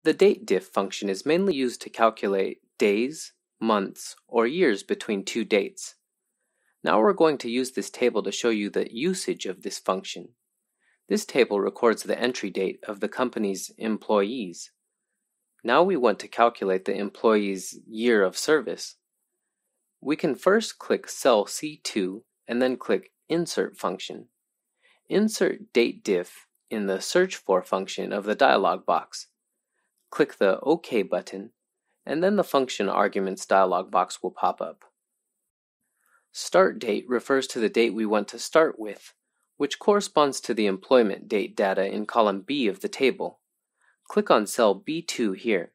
The DATEDIF function is mainly used to calculate days, months, or years between two dates. Now we're going to use this table to show you the usage of this function. This table records the entry date of the company's employees. Now we want to calculate the employee's year of service. We can first click cell C2 and then click Insert function. Insert DATEDIF in the Search For function of the dialog box. Click the OK button, and then the function arguments dialog box will pop up. Start date refers to the date we want to start with, which corresponds to the employment date data in column B of the table. Click on cell B2 here.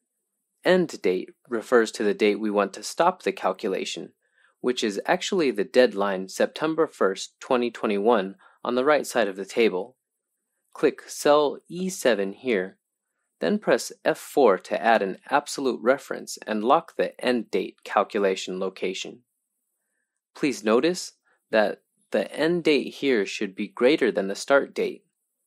End date refers to the date we want to stop the calculation, which is actually the deadline September 1st, 2021 on the right side of the table. Click cell E7 here, then press F4 to add an absolute reference and lock the end date calculation location. Please notice that the end date here should be greater than the start date.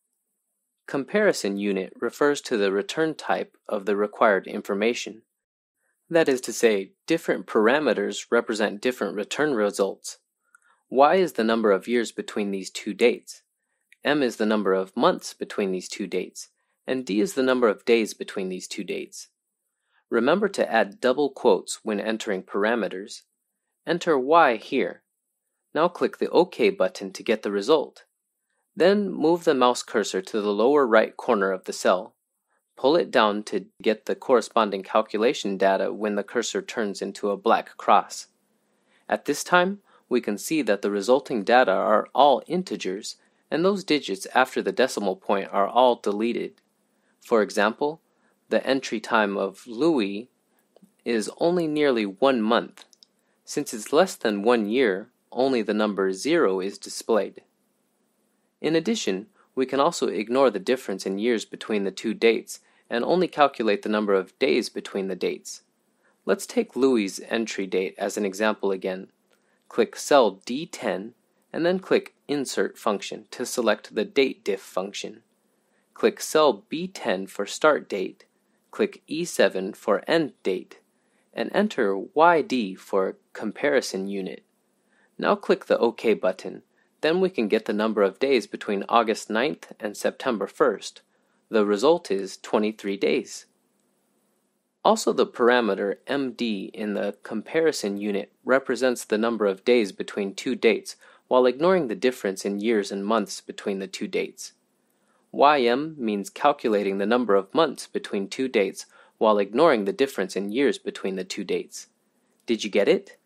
Comparison unit refers to the return type of the required information. That is to say, different parameters represent different return results. Y is the number of years between these two dates, M is the number of months between these two dates, and D is the number of days between these two dates. Remember to add double quotes when entering parameters. Enter Y here. Now click the OK button to get the result. Then move the mouse cursor to the lower right corner of the cell. Pull it down to get the corresponding calculation data when the cursor turns into a black cross. At this time, we can see that the resulting data are all integers, and those digits after the decimal point are all deleted. For example, the entry time of Louis is only nearly 1 month. Since it's less than 1 year, only the number 0 is displayed. In addition, we can also ignore the difference in years between the two dates and only calculate the number of days between the dates. Let's take Louis' entry date as an example again. Click cell D10 and then click Insert function to select the DATEDIF function. Click cell B10 for start date, click E7 for end date, and enter YD for comparison unit. Now click the OK button. Then we can get the number of days between August 9th and September 1st. The result is 23 days. Also, the parameter MD in the comparison unit represents the number of days between two dates while ignoring the difference in years and months between the two dates. YM means calculating the number of months between two dates while ignoring the difference in years between the two dates. Did you get it?